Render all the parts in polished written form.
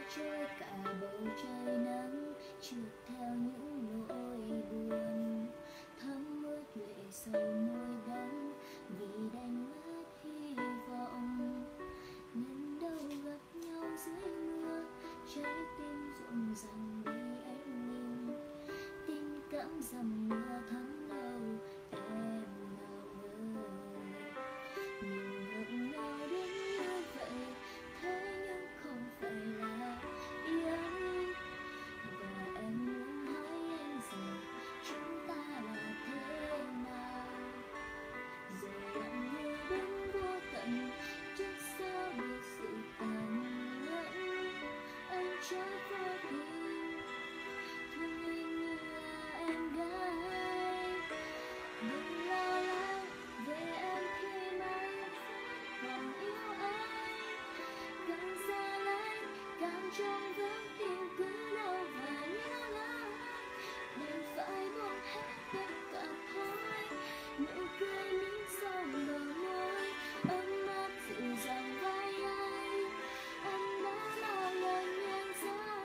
trôi cả bầu trời nắng trượt theo những nỗi buồn, thấm ướt lệ sầu môi đắng vì đánh mất hy vọng. Nhân đâu gặp nhau dưới mưa, trái tim rộn ràng vì anh nhìn tình cảm dầm mưa thấm lâu em nào ngờ. Nhìn ngọt ngào đến như vậy, thế nhưng không phải là yêu anh. Và em muốn hỏi anh rằng chúng ta là thế nào. Rồi lặng mưa đến vô tận, chắc sao được sự tàn nhẫn. Anh trái vô tình thương anh như là em gái. Đừng lo lắng về em khi mà em còn yêu anh. Càng xa lánh càng trong vắng tim cứ đau và nhớ lắm. Đành phải buông hết tất cả thôi. Nụ cười nín sau bờ môi, ấm áp dịu dàng vai anh. Anh đã bao lần nhận ra,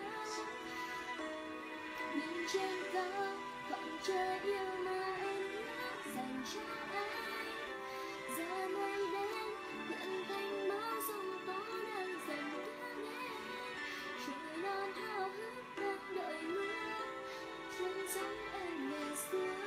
nhìn trên cao khoảng trời yêu mà em đã dành cho anh. Giờ mây đen quyện thành máu sông tố đang dần kéo đến. Trời non hao hức đang đợi mưa, chân giống em ngày xưa.